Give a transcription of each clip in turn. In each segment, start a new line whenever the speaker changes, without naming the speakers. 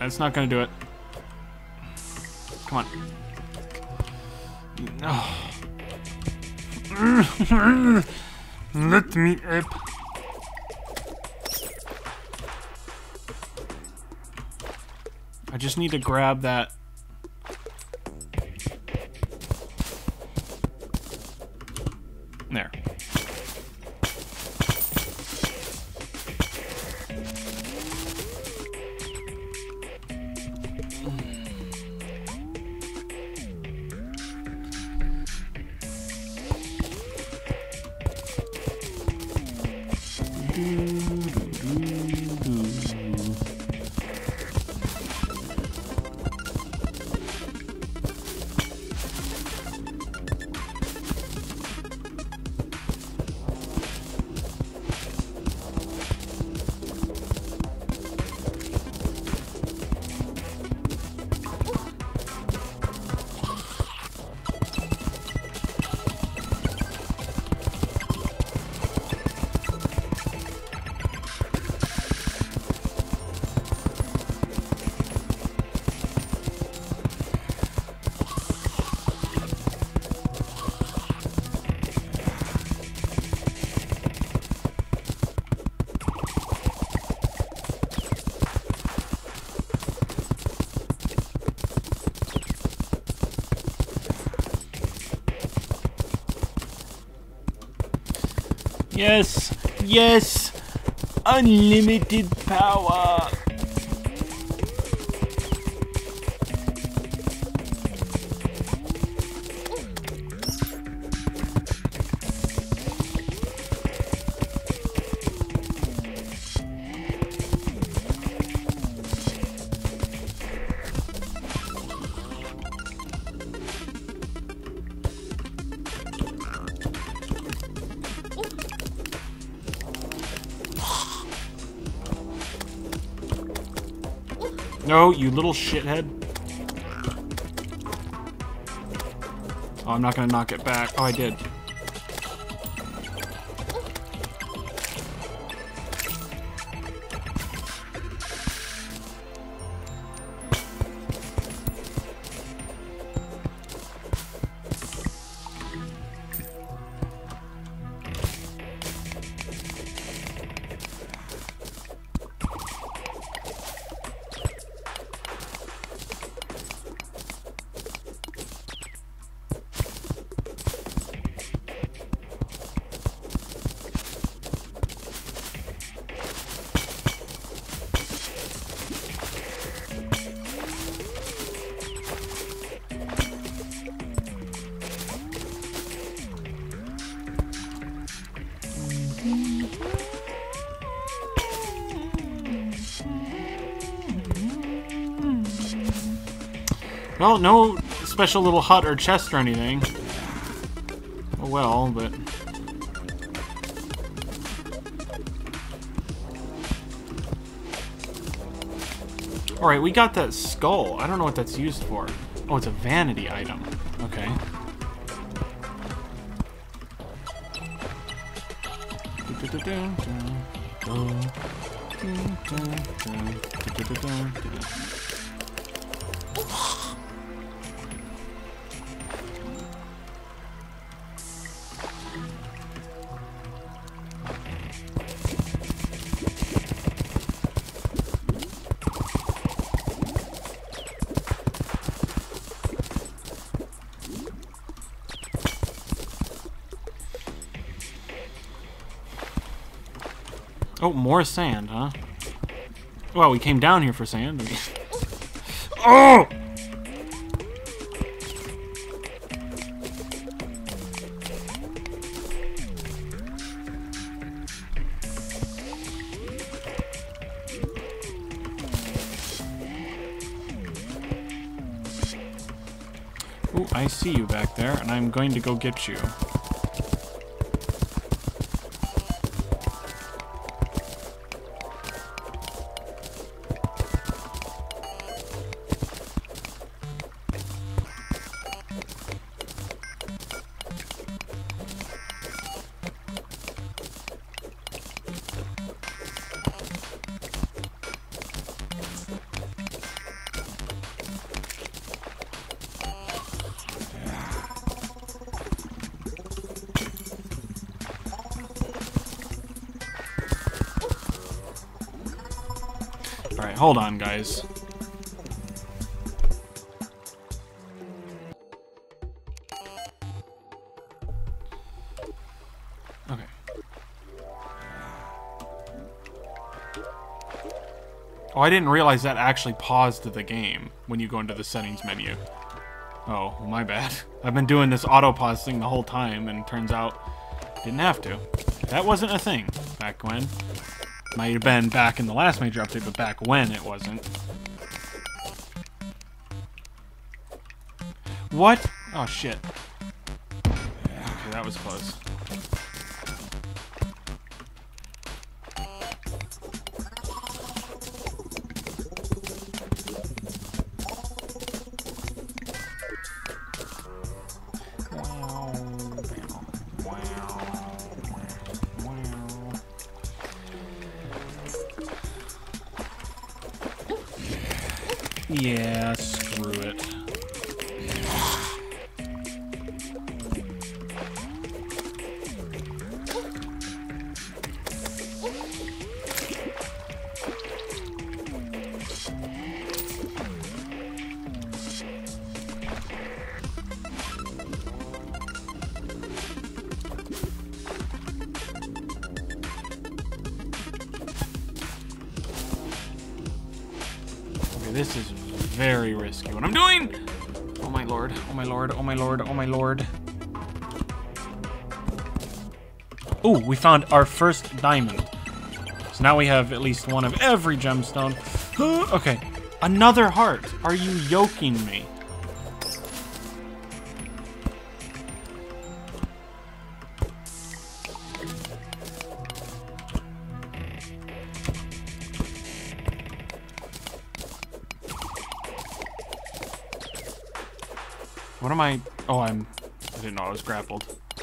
That's not gonna do it. Come on. Oh. Let me up. I just need to grab that. There. Yes, yes, unlimited power. No, you little shithead. Oh, I'm not gonna knock it back. Oh, I did. Well, no special little hut or chest or anything. Oh well, but... Alright, we got that skull. I don't know what that's used for. Oh, it's a vanity item. Okay. Oh, more sand, huh? Well, we came down here for sand. Oh! Oh, I see you back there, and I'm going to go get you. Okay, hold on, guys. Okay. Oh, I didn't realize that actually paused the game when you go into the settings menu. Oh, well, my bad. I've been doing this auto-pause thing the whole time, and it turns out didn't have to. That wasn't a thing back when. Might have been back in the last major update, but back when it wasn't. What? Oh, shit. Okay, that was close. Yeah, screw it. Okay, this is very risky. What I'm doing? Oh my lord, oh my lord, oh my lord, oh my lord. Ooh, we found our first diamond. So now we have at least one of every gemstone. Okay, another heart. Are you yoking me? What am I? Oh, I didn't know I was grappled.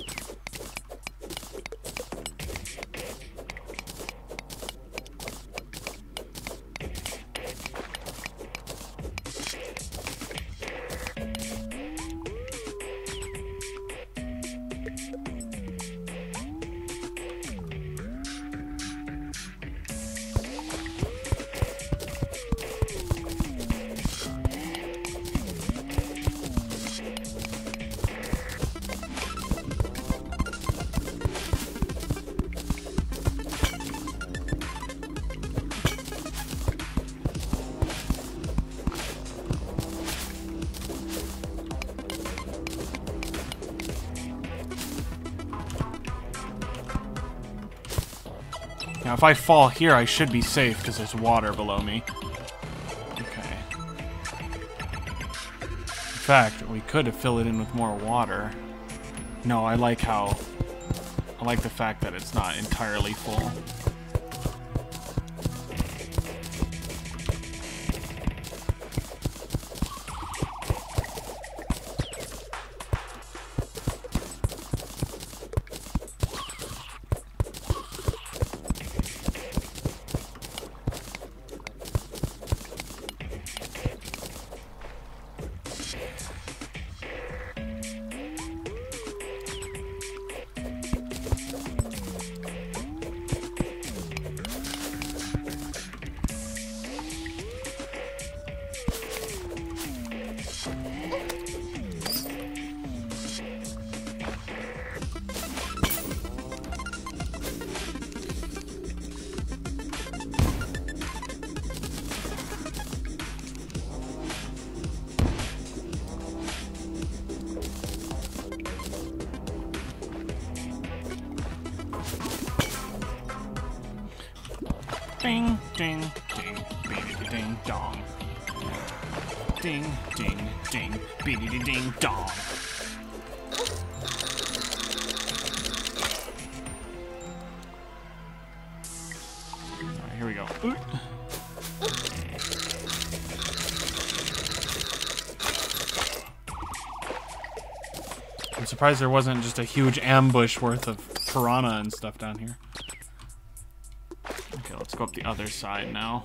Now, if I fall here, I should be safe because there's water below me. Okay. In fact, we could fill it in with more water. No, I like the fact that it's not entirely full. Ding, ding, ding, beady ding dong. Ding, ding, ding, beady ding dong. Alright, here we go. Ooh. I'm surprised there wasn't just a huge ambush worth of piranha and stuff down here. Okay, let's go up the other side now.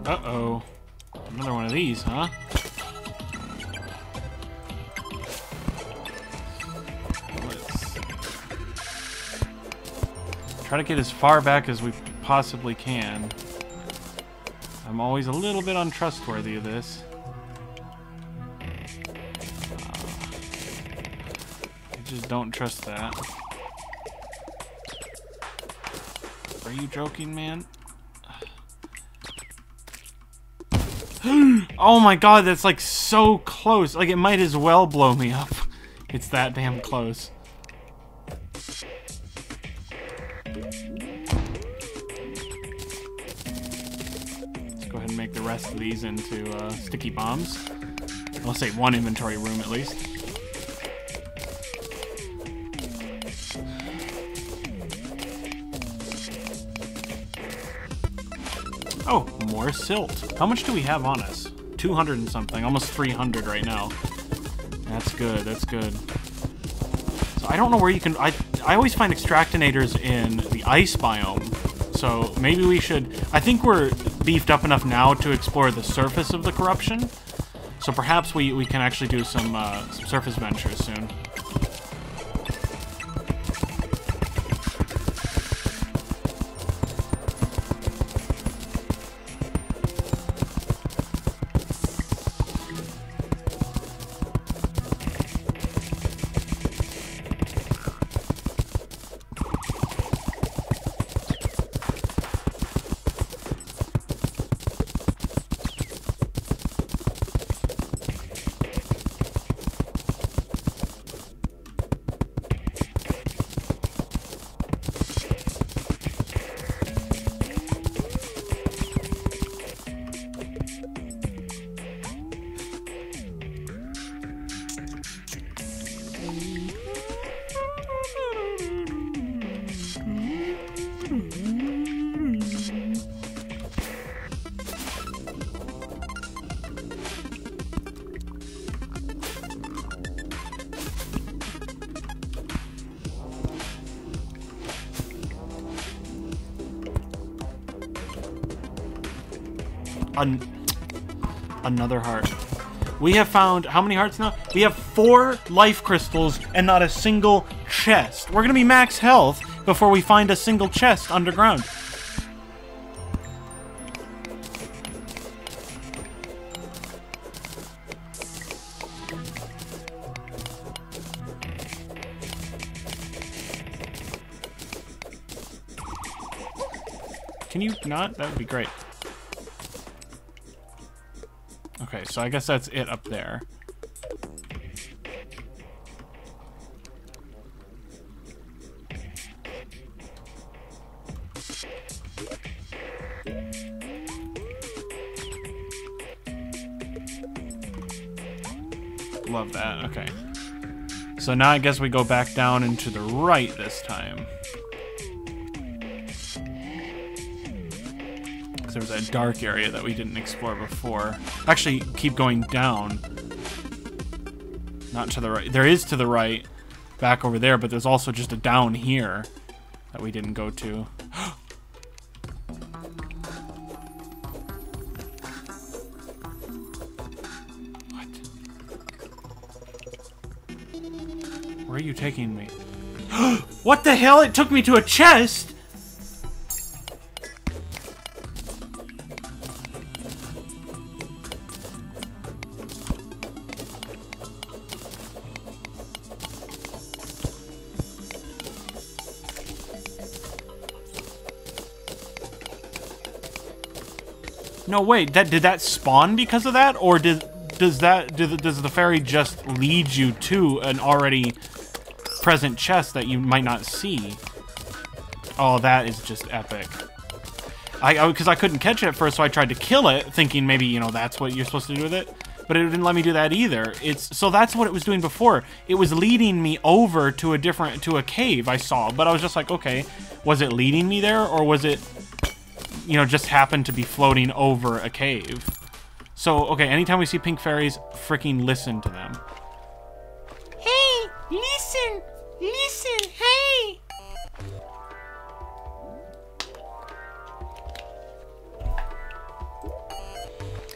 Uh-oh. Another one of these, huh? Let's try to get as far back as we possibly can. I'm always a little bit untrustworthy of this. I just don't trust that. Are you joking, man? Oh my god, that's like so close. Like it might as well blow me up. It's that damn close. Let's go ahead and make the rest of these into sticky bombs. I'll say one inventory room at least. Oh, more silt. How much do we have on us? 200 and something, almost 300 right now. That's good, that's good. So I don't know where you can... I always find extractinators in the ice biome. So maybe we should... I think we're beefed up enough now to explore the surface of the corruption. So perhaps we can actually do some surface ventures soon. Another heart. We have found how many hearts now? We have 4 life crystals and not a single chest. We're gonna be max health before we find a single chest underground. Can you not? That would be great. Okay, so I guess that's it up there. Love that, okay. So now I guess we go back down and to the right this time. There was a dark area that we didn't explore before. Actually, keep going down. Not to the right. There is to the right, back over there, but there's also just a down here that we didn't go to. What? Where are you taking me? What the hell? It took me to a chest? No, wait, did that spawn because of that? Or does the fairy just lead you to an already present chest that you might not see? Oh, that is just epic. Because I couldn't catch it at first, so I tried to kill it, thinking maybe, you know, that's what you're supposed to do with it. But it didn't let me do that either. So that's what it was doing before. It was leading me over to a cave I saw. But I was just like, okay, was it leading me there, or was it, you know, just happened to be floating over a cave? So, okay, anytime we see pink fairies, freaking listen to them.
Hey, listen, listen, hey.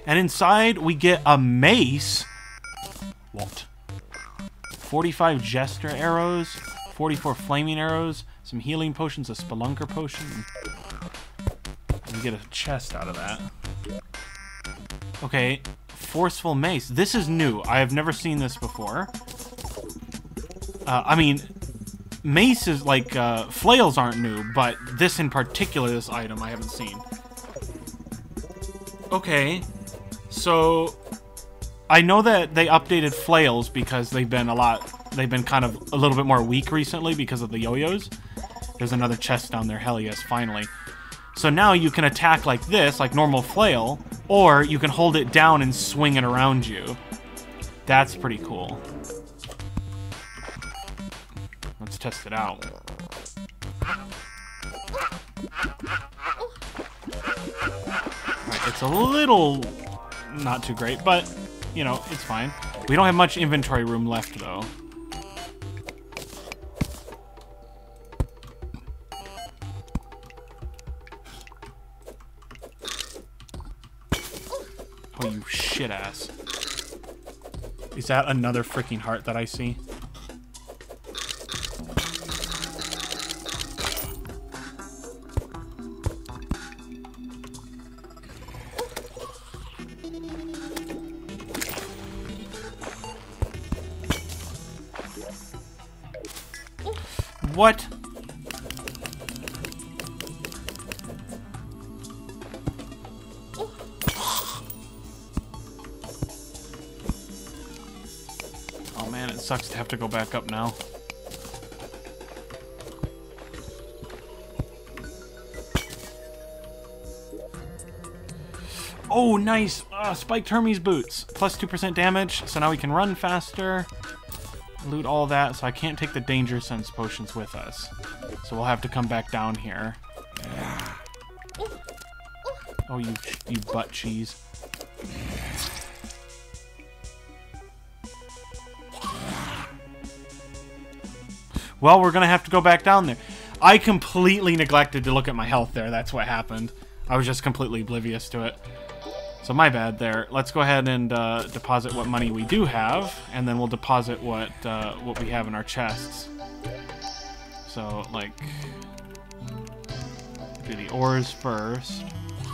And inside, we get a mace. What? 45 Jester arrows, 44 flaming arrows, some healing potions, a spelunker potion. We get a chest out of that. Okay, forceful mace. This is new. I have never seen this before. I mean, mace is like, flails aren't new, but this in particular, this item, I haven't seen. Okay, so I know that they updated flails because they've been kind of a little bit more weak recently because of the yo-yos. There's another chest down there, hell yes, finally. So now you can attack like this, like normal flail, or you can hold it down and swing it around you. That's pretty cool. Let's test it out. Alright, it's a little not too great, but, you know, it's fine. We don't have much inventory room left, though. Oh, you shit ass. Is that another freaking heart that I see? What? Oh man, it sucks to have to go back up now. Oh, nice! Spiked Hermes boots. Plus 2% damage, so now we can run faster. Loot all that, so I can't take the danger sense potions with us. So we'll have to come back down here. Oh, you butt cheese. Well, we're gonna have to go back down there. I completely neglected to look at my health there. That's what happened. I was just completely oblivious to it. So my bad there. Let's go ahead and deposit what money we do have, and then we'll deposit what we have in our chests. So, like, do the ores first.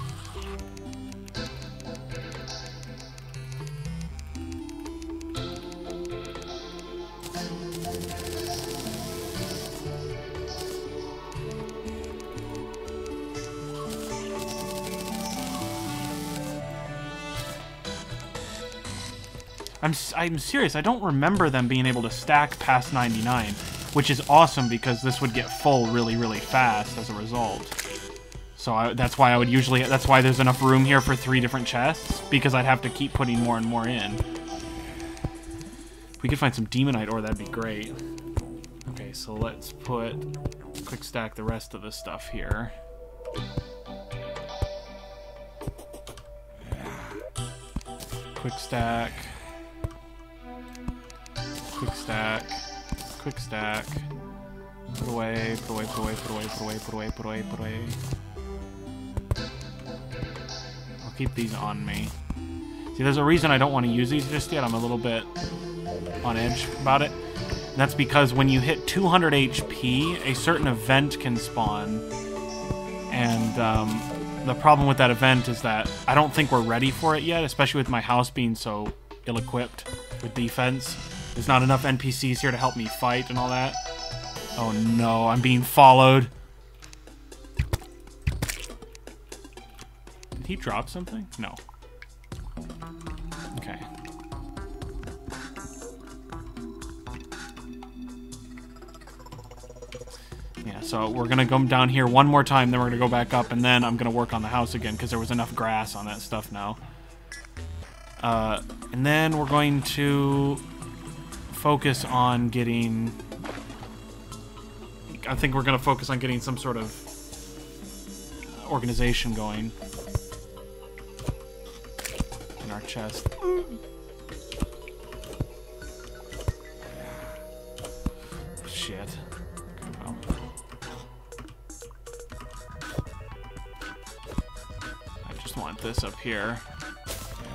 I'm serious, I don't remember them being able to stack past 99, which is awesome because this would get full really, really fast as a result. So that's why I would usually, that's why there's enough room here for 3 different chests, because I'd have to keep putting more and more in. If we could find some demonite ore, that'd be great. Okay, so let's quick stack the rest of this stuff here. Quick stack. Quick stack. Quick stack. Put away, put away, put away, put away, put away, put away, put away, put away. I'll keep these on me. See, there's a reason I don't want to use these just yet. I'm a little bit on edge about it. And that's because when you hit 200 HP, a certain event can spawn. And the problem with that event is that I don't think we're ready for it yet, especially with my house being so ill-equipped with defense. There's not enough NPCs here to help me fight and all that. Oh no, I'm being followed. Did he drop something? No. Okay. Yeah, so we're gonna go down here one more time, then we're gonna go back up, and then I'm gonna work on the house again, because there was enough grass on that stuff now. And then we're going to focus on getting... I think we're gonna focus on getting some sort of organization going in our chest. Shit. Oh. I just want this up here.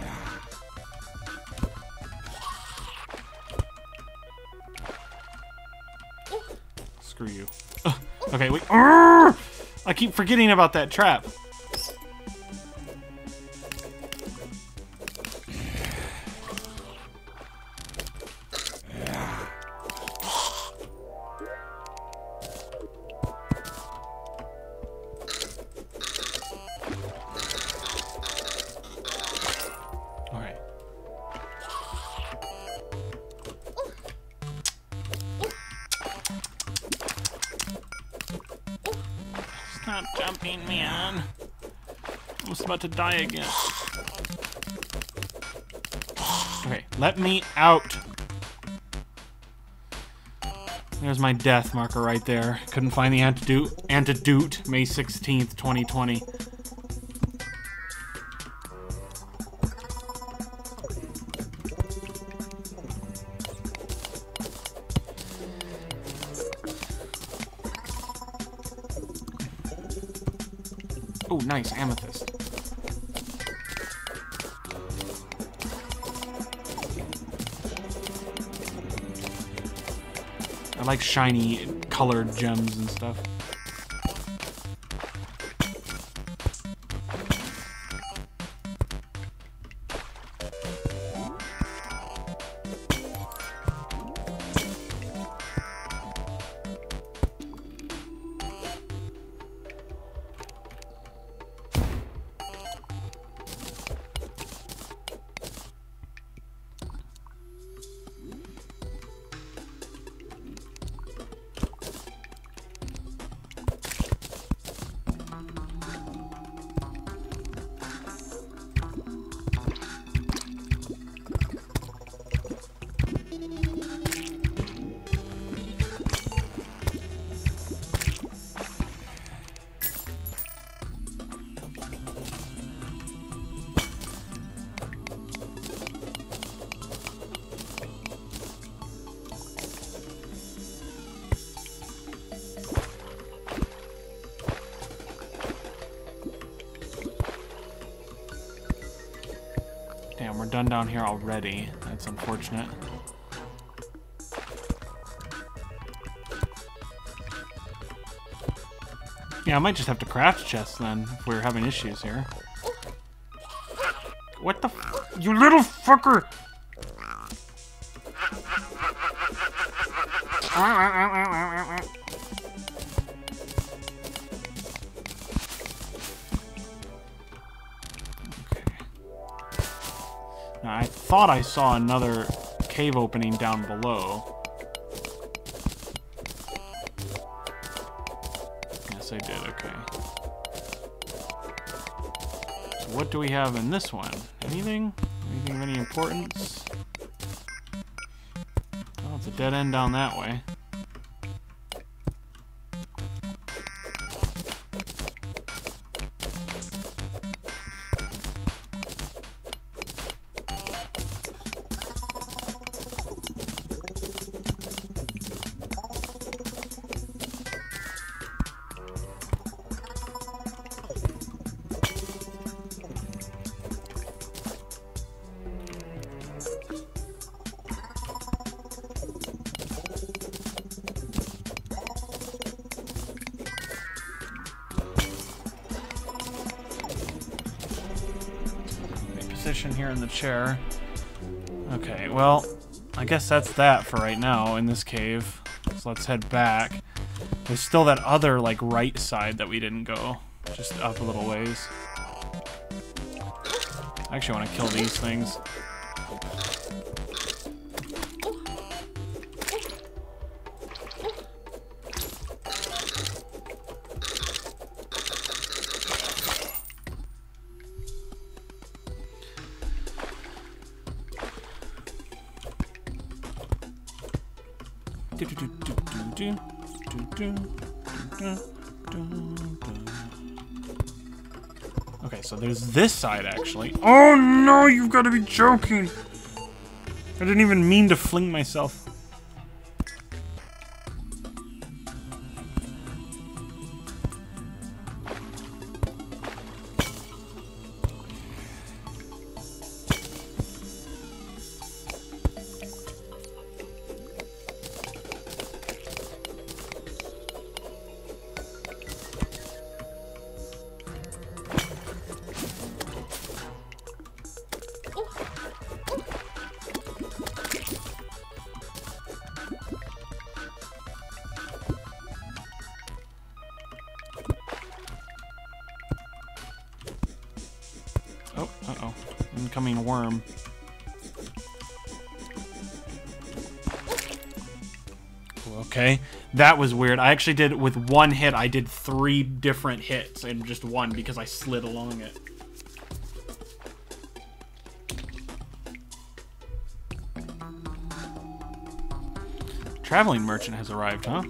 Screw you. Ugh. Okay, wait. Arrgh! I keep forgetting about that trap.
Stop jumping, man. I'm just about to die again.
Okay, let me out. There's my death marker right there. Couldn't find the antidote, May 16th, 2020. Oh, nice, amethyst. I like shiny, colored gems and stuff. Damn, we're done down here already. That's unfortunate. Yeah, I might just have to craft chests then, if we're having issues here. What the f- You little fucker! Now, I thought I saw another cave opening down below. Yes, I did, okay. So what do we have in this one? Anything? Anything of any importance? Oh, it's a dead end down that way. Here in the chair. Okay, well, I guess that's that for right now in this cave. So let's head back. There's still that other, like, right side that we didn't go. Just up a little ways. I actually want to kill these things. Okay, so there's this side actually. Oh no, you've got to be joking! I didn't even mean to fling myself. incoming worm. Okay, that was weird. I actually did, with one hit, I did 3 different hits in just one because I slid along it. Traveling merchant has arrived, huh?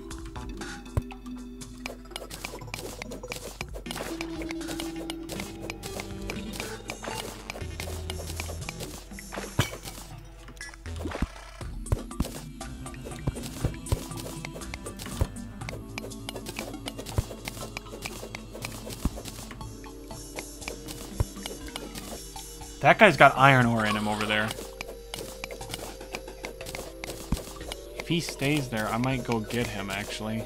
That guy's got iron ore in him over there. If he stays there, I might go get him, actually.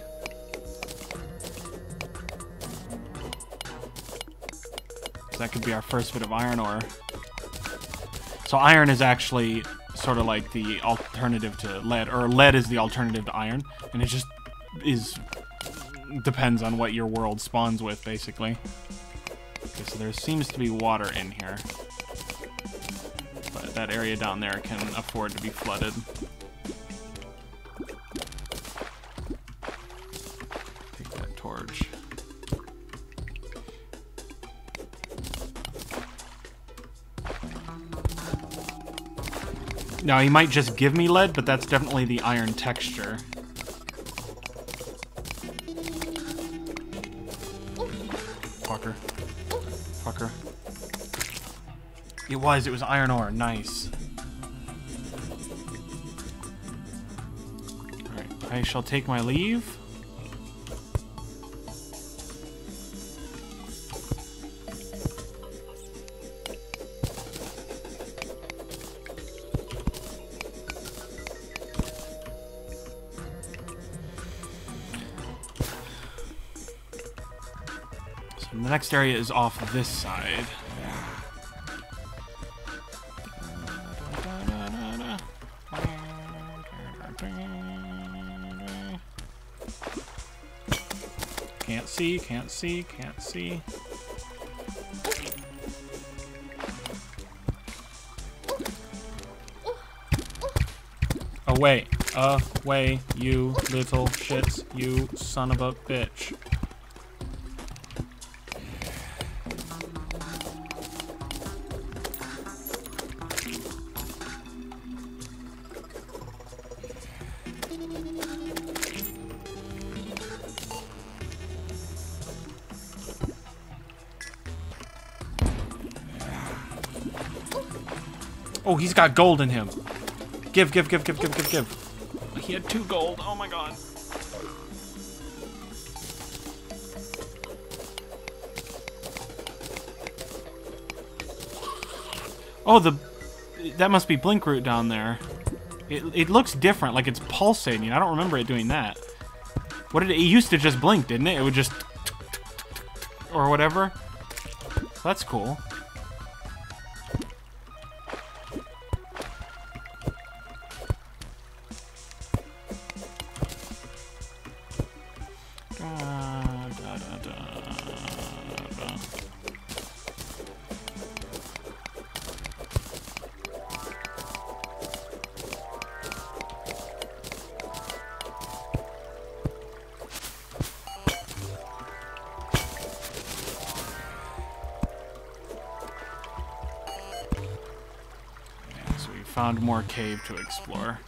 That could be our first bit of iron ore. So iron is actually sort of like the alternative to lead, or lead is the alternative to iron, and it just depends on what your world spawns with, basically. Okay, so there seems to be water in here. But that area down there can afford to be flooded. Take that torch. Now, he might just give me lead, but that's definitely the iron texture. Fucker. Fucker. It was iron ore. Nice. Alright, I shall take my leave. So the next area is off this side. Can't see. Away, you little shits, you son of a bitch. Oh, he's got gold in him. Give. He had 2 gold. Oh my god. Oh, that must be blink root down there. It looks different, like it's pulsating. I don't remember it doing that. What did it used to just blink, didn't it? It would just or whatever. That's cool. Found more cave to explore.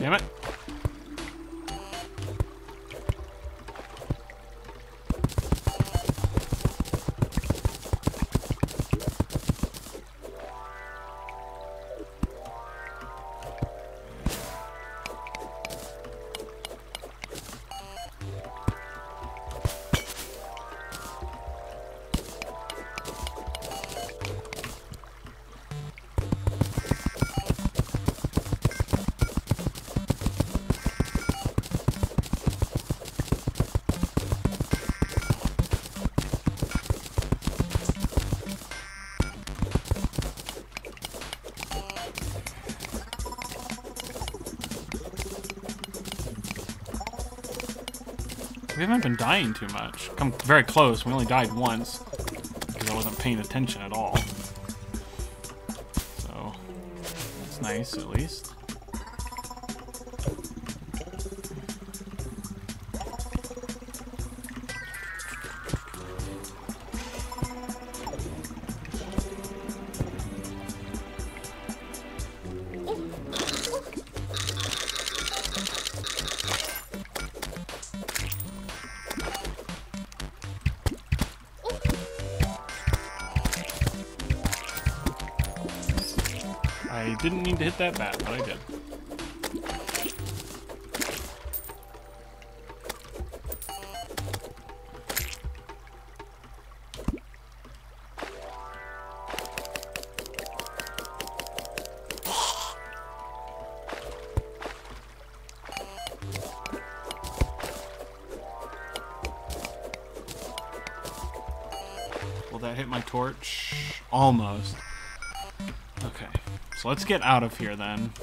Damn it. We haven't been dying too much. Come very close. We only died once because I wasn't paying attention at all. So that's nice, at least. I didn't need to hit that bat, but I did. Will that hit my torch? Almost. Okay. So let's get out of here then.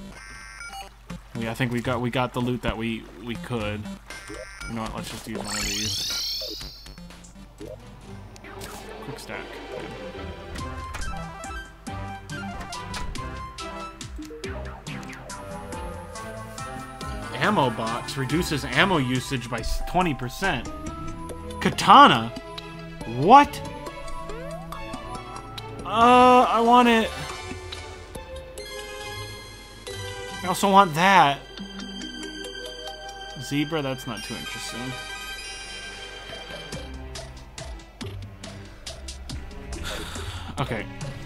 I think we got the loot that we could. You know what? Let's just use one of these. Quick stack. Ammo box reduces ammo usage by 20%. Katana. What? I want it. I also want that. Zebra, that's not too interesting. Okay.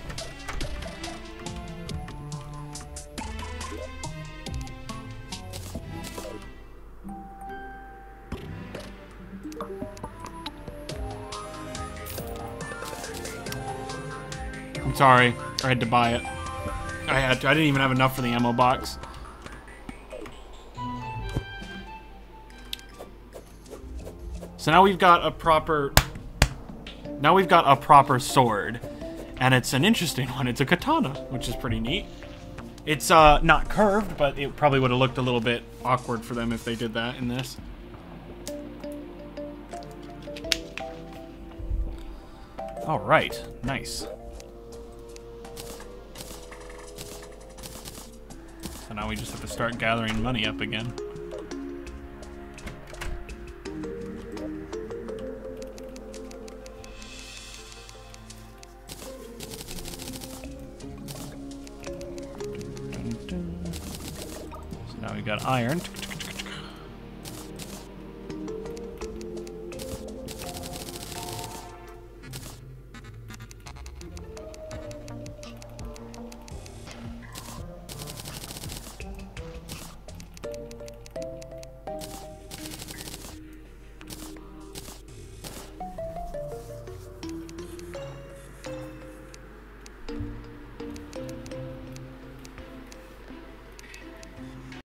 I'm sorry. I had to buy it. I had to. I didn't even have enough for the ammo box. So now we've got a proper... Now we've got a proper sword. And it's an interesting one. It's a katana, which is pretty neat. It's not curved, but it probably would have looked a little bit awkward for them if they did that in this. Alright, nice. So now we just have to start gathering money up again. So now we got iron.